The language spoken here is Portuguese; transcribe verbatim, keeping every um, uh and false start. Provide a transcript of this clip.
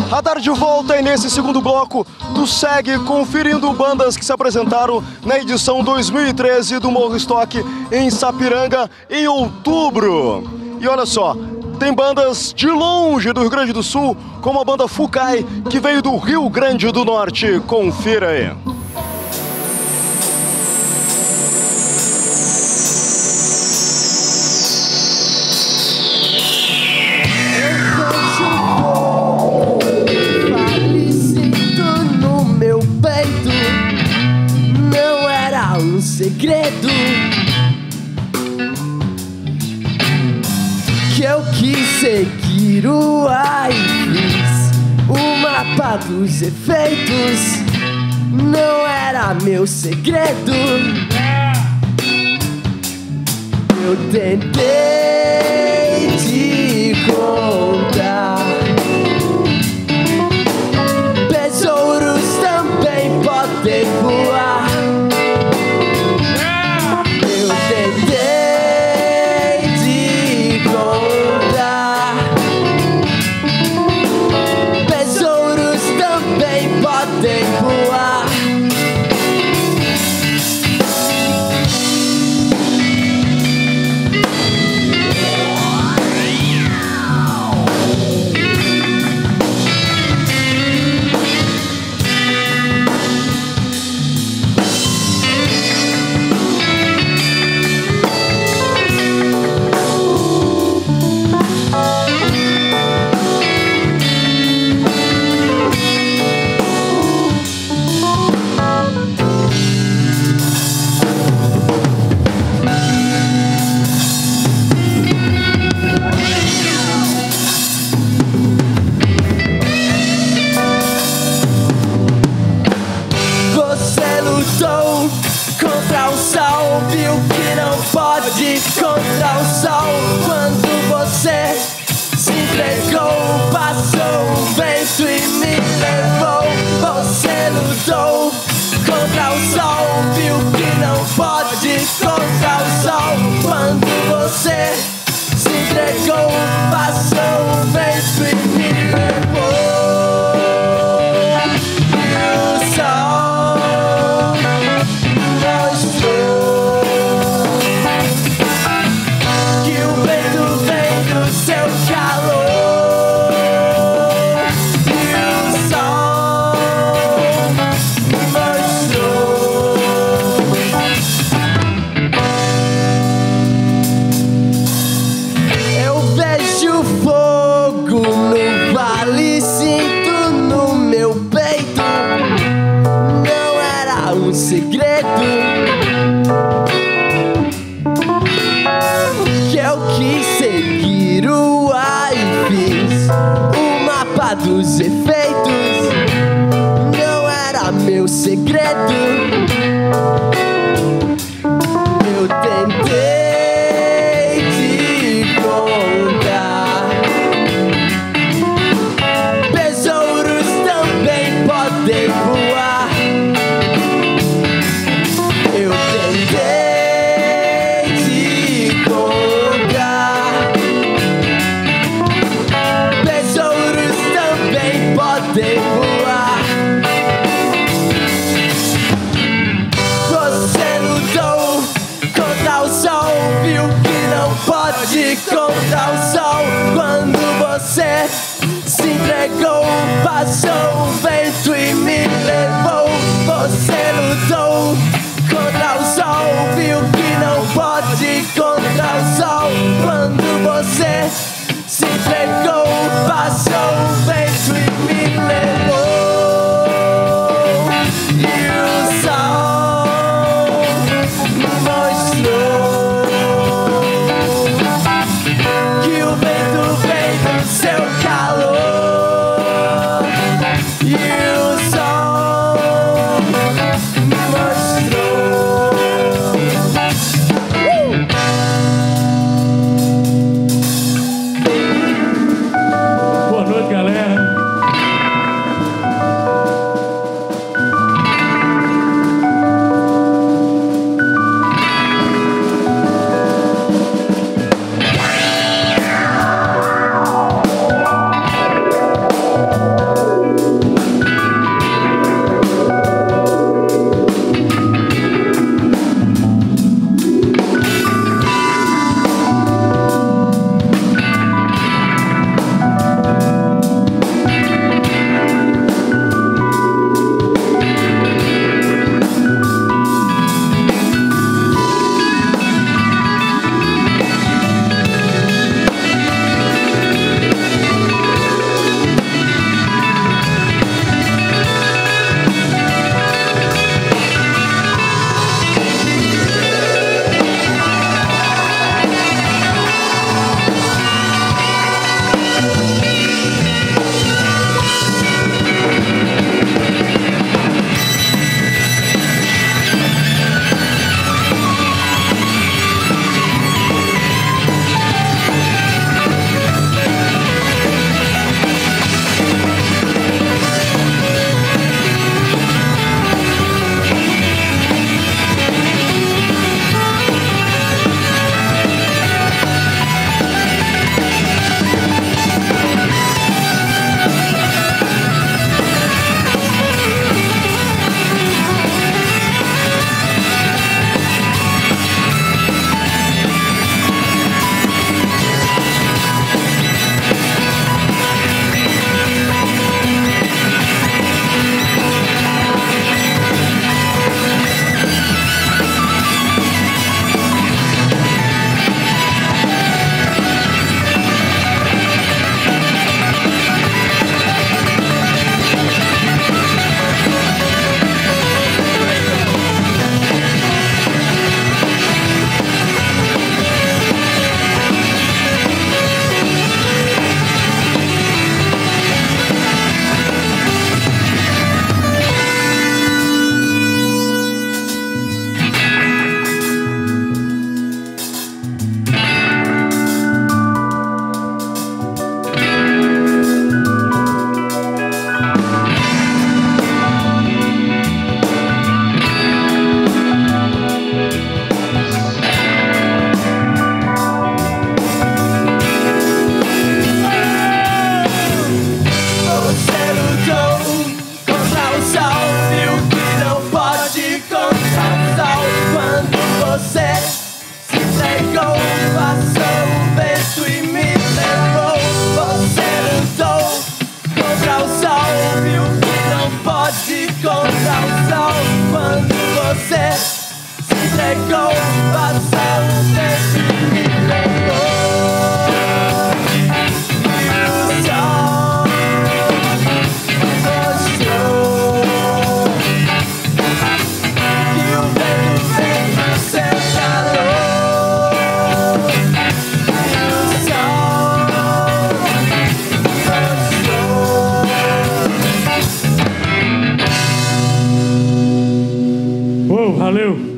A tarde volta e nesse segundo bloco tu segue conferindo bandas que se apresentaram na edição dois mil e treze do Morrostock em Sapiranga em outubro. E olha só, tem bandas de longe do Rio Grande do Sul, como a banda Fukai, que veio do Rio Grande do Norte. Confira aí. Segredo que eu quis seguir o ar e fiz o mapa dos efeitos. Não era meu segredo. Eu tentei te contar. Besouros também podem voar. Contra o sol, quando você se entregou, passou o vento e me levou. Você lutou contra o sol, viu que não pode contra o sol. Quando você se entregou, passou o vento e me levou. Dos efeitos, não era meu segredo. Eu tentei te contar. Besouros também podem voar. Eu tentei te contar. Besouros podem voar. Você lutou contra o sol, viu que não pode contra o sol. Quando você se entregou, passou o vento e me levou. Você lutou contra o sol, viu que não pode contra o sol. Quando você se entregou, passou o vento e me levou. E o sol me mostrou que o vento vem do seu calor. E o sol me mostrou. uh! Boa noite, galera. entregou, passou o tempo e me levou. E o sol mostrou que o vento vem do seu calor. E o sol mostrou. Oh, valeu!